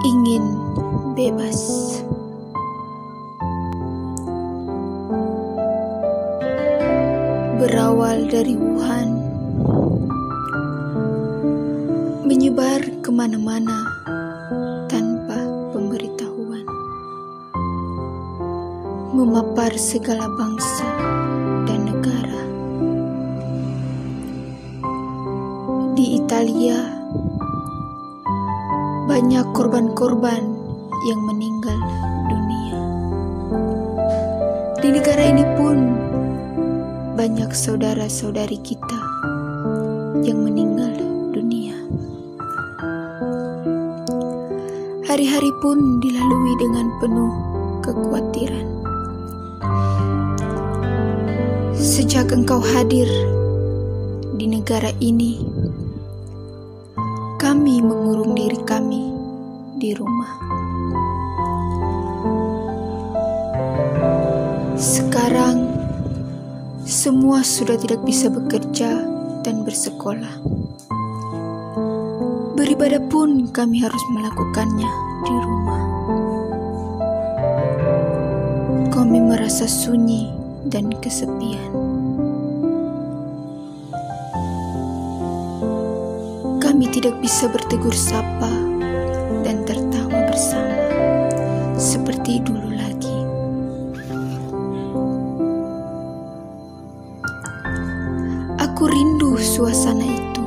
ingin bebas. Berawal dari Wuhan, menyebar kemana-mana tanpa pemberitahuan, memapar segala bangsa dan negara. Di Italia, banyak korban-korban yang meninggal dunia. Di negara ini pun banyak saudara-saudari kita yang meninggal dunia. Hari-hari pun dilalui dengan penuh kekhawatiran. Sejak Engkau hadir di negara ini, kami mengurung diri kami di rumah. Sekarang semua sudah tidak bisa bekerja dan bersekolah. Beribadah pun kami harus melakukannya di rumah. Kami merasa sunyi dan kesepian. Kami tidak bisa bertegur sapa dan tertawa bersama seperti dulu lagi. Aku rindu suasana itu.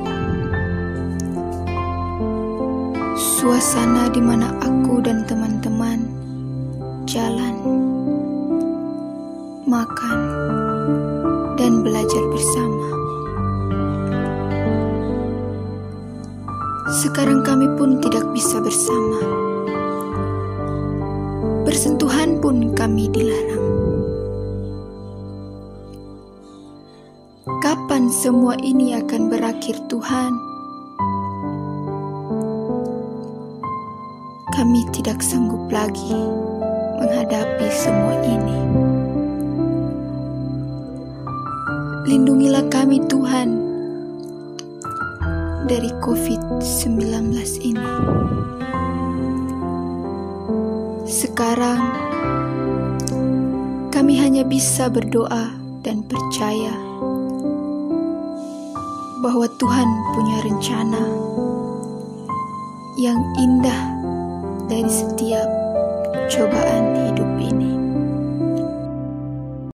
Suasana di mana aku dan teman-teman jalan, makan, dan belajar bersama. Sekarang kami pun tidak bisa bersama. Bersentuhan pun kami dilarang. Kapan semua ini akan berakhir, Tuhan? Kami tidak sanggup lagi menghadapi semua ini. Lindungilah kami, Tuhan, dari COVID-19 ini. Sekarang kami hanya bisa berdoa dan percaya bahwa Tuhan punya rencana yang indah dari setiap cobaan hidup ini.